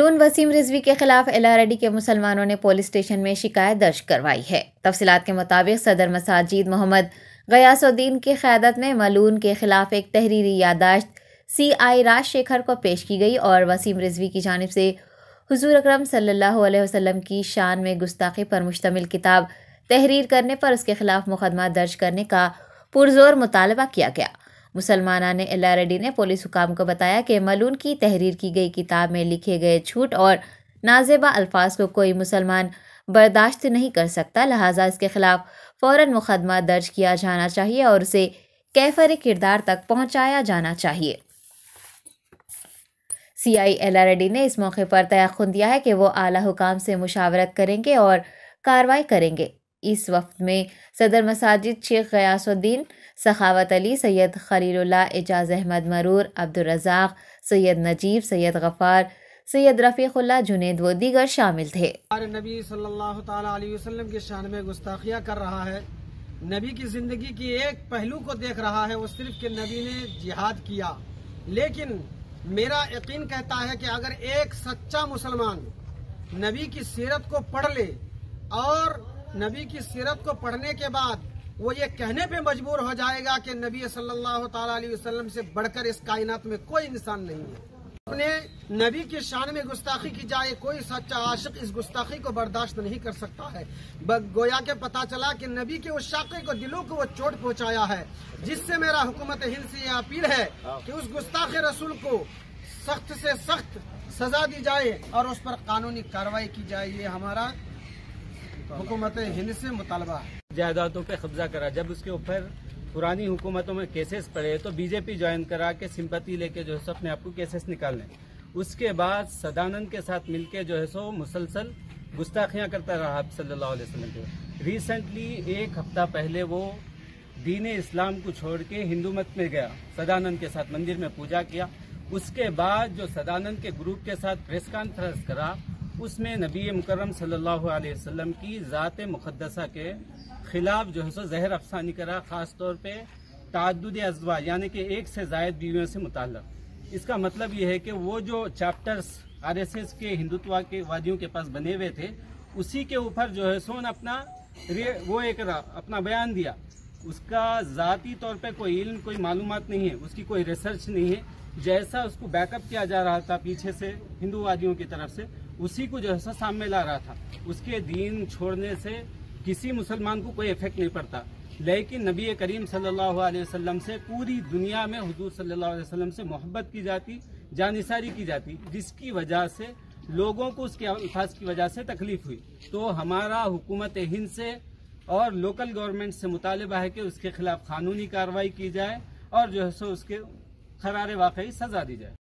मलून वसीम रिजवी के खिलाफ एलआरडी के मुसलमानों ने पुलिस स्टेशन में शिकायत दर्ज करवाई है। तफसीलात के मुताबिक सदर मसाजिद मोहम्मद गयासुद्दीन की क़यादत में मलून के खिलाफ एक तहरीरी याददाश्त CI राजशेखर को पेश की गई और वसीम रिजवी की जानिब से हुजूर अकरम सल्लल्लाहु अलैहि वसल्लम की शान में गुस्ताखी पर मुश्तमिल किताब तहरीर करने पर उसके खिलाफ मुकदमा दर्ज करने का पुरजोर मुतालबा किया गया। मुसलमाना ने एलआरडी ने पुलिस हुकाम को बताया कि मलून की तहरीर की गई किताब में लिखे गए झूठ और नाजेबा अल्फाज को कोई मुसलमान बर्दाश्त नहीं कर सकता, लिहाजा इसके खिलाफ फ़ौरन मुकदमा दर्ज किया जाना चाहिए और उसे कैफर किरदार तक पहुँचाया जाना चाहिए। CI एलआरडी ने इस मौके पर तयक़ुन दिया है कि वो आला हुकाम से मुशावरत करेंगे और कार्रवाई करेंगे। इस वक्त में सदर मसाजिद शेख गयासुद्दीन, सखावत अली, सैयद खलीलुल्लाह, एजाज अहमद मरूर, अब्दुल रज़ाक, सैयद नजीब, सैयद गफ़ार, सैयद रफ़ीक़ुल्लाह, जुनैद व दीगर शामिल थे। नबी सल्लल्लाहु ताला अलैहि वसल्लम की शान में गुस्ताखियाँ कर रहा है, नबी की जिंदगी की एक पहलू को देख रहा है, वो सिर्फ कि नबी ने जिहाद किया। लेकिन मेरा यकीन कहता है कि अगर एक सच्चा मुसलमान नबी की सीरत को पढ़ ले और नबी की सीरत को पढ़ने के बाद वो ये कहने पे मजबूर हो जाएगा कि नबी सल्लल्लाहु ताला अलैहि वसल्लम से बढ़कर इस कायनात में कोई इंसान नहीं है। अपने नबी की शान में गुस्ताखी की जाए, कोई सच्चा आशिक इस गुस्ताखी को बर्दाश्त नहीं कर सकता है। गोया के पता चला कि नबी के उस शाक़े को, दिलों को वो चोट पहुंचाया है, जिससे मेरा हुकूमत हिंद से यह अपील है कि उस गुस्ताखे रसूल को सख्त से सख्त सजा दी जाए और उस पर कानूनी कार्रवाई की जाए। ये हमारा हुकूमत हिंद से मुतालबा है। जायदादों पे कब्जा करा, जब उसके ऊपर पुरानी हुकूमतों में केसेस पड़े तो बीजेपी ज्वाइन करा के सिंपैथी लेके जो है सो अपने आपको केसेस निकालने। उसके बाद सदानंद के साथ मिलके जो है सो मुसलसल गुस्ताखियां करता रहा आप सल्लल्लाहु अलैहि वसल्लम के। रिसेंटली एक हफ्ता पहले वो दीन इस्लाम को छोड़ के हिंदू मत में गया, सदानंद के साथ मंदिर में पूजा किया। उसके बाद जो सदानंद के ग्रुप के साथ प्रेस कॉन्फ्रेंस करा, उसमें नबी मुकर्रम सल्लल्लाहु अलैहि वसल्लम की ज़ात मुक़द्दसा के खिलाफ जो है सो जहर अफसानी करा, खास तौर पे ताद्दुद अज़वाज यानी कि एक से ज़ायद बीवियों से मुताल्लिक़। इसका मतलब ये है कि वो जो चैप्टर्स RSS के हिंदुत्व के वादियों के पास बने हुए थे, उसी के ऊपर जो है सो अपना बयान दिया। उसका ज़ाती तौर पे कोई इल्म, कोई मालूमात नहीं है, उसकी कोई रिसर्च नहीं है। जैसा उसको बैकअप किया जा रहा था पीछे से हिंदूवादियों की तरफ से, उसी को जो है सामने ला रहा था। उसके दीन छोड़ने से किसी मुसलमान को कोई इफेक्ट नहीं पड़ता, लेकिन नबी करीम सल्लल्लाहु अलैहि वसल्लम से पूरी दुनिया में हुजूर सल्लल्लाहु अलैहि वसल्लम से मोहब्बत की जाती, जानिसारी की जाती, जिसकी वजह से लोगों को उसके अल्फाज की वजह से तकलीफ हुई। तो हमारा हुकूमत हिंद से और लोकल गवर्नमेंट से मुतालिबा है कि उसके खिलाफ कानूनी कार्रवाई की जाए और जो है सो उसके खरारे वाकई सजा दी जाए।